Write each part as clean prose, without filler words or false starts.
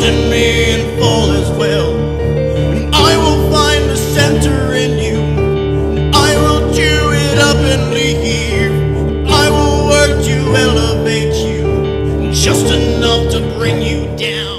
in me and fall as well. And I will find the center in you, and I will chew it up and leave. I will work to elevate you, just enough to bring you down.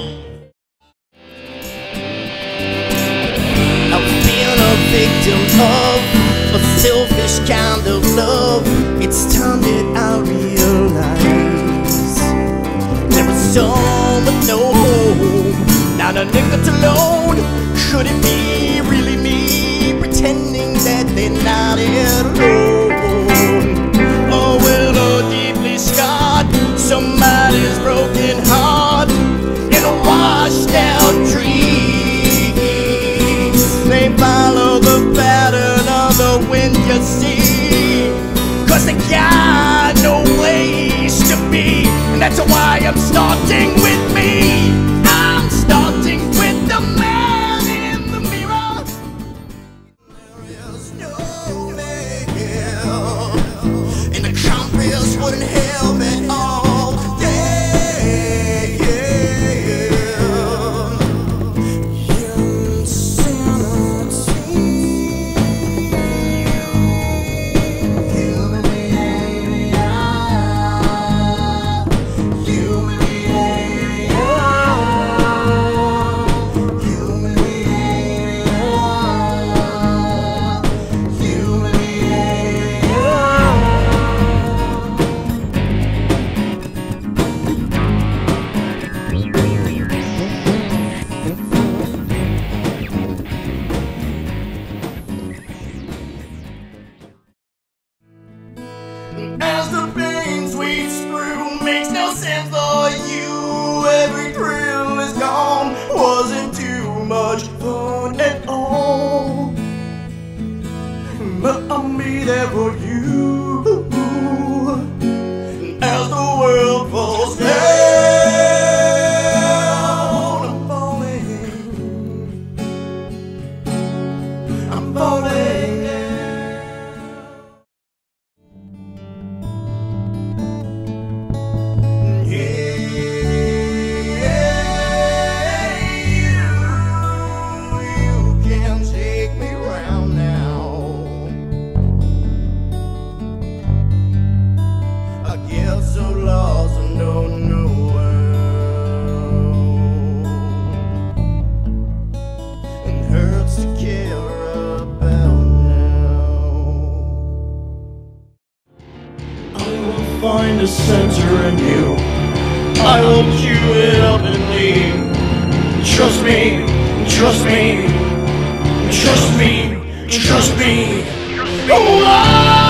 I've been a victim of a selfish kind of love. It's time that I realize there was some with no home, not a nickel to load. Could it be really me pretending that they're not alone? Oh, well, a deeply scarred, somebody's broken heart in a washed out dream. They follow the pattern of the wind, you see, 'cause they got no place to be. And that's why I'm starting with me. I'm starting with the man in the mirror. There is no veil, and the compass wouldn't help at all. As the pain sweeps through, makes no sense for you. Every thrill is gone, wasn't too much fun at all. But I'll be there for you as the world falls down. I'm falling, I'm falling. Find a center in you, I will chew it up and leave. Trust me, trust me, trust me, trust me. Oh,